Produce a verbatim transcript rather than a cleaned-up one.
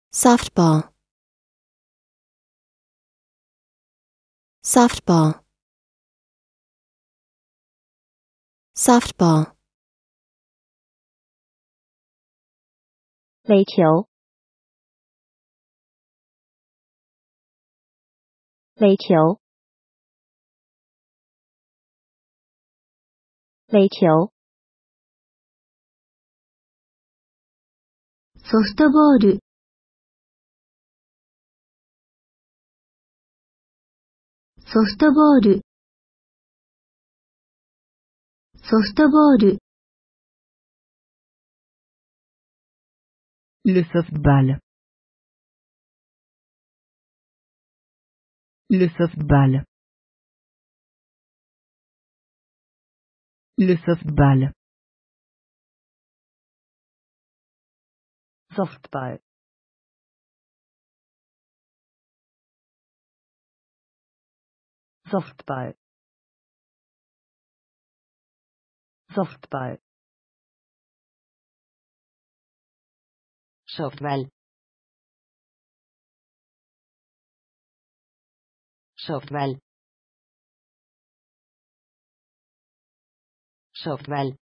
softball, softball, softball, 垒球，垒球，垒球。 ソフトボール、ソフトボール、ソフトボール。 Le softball. Le softball. Le softball. Softball. Softball. Softball. Softball. Softball. Softball.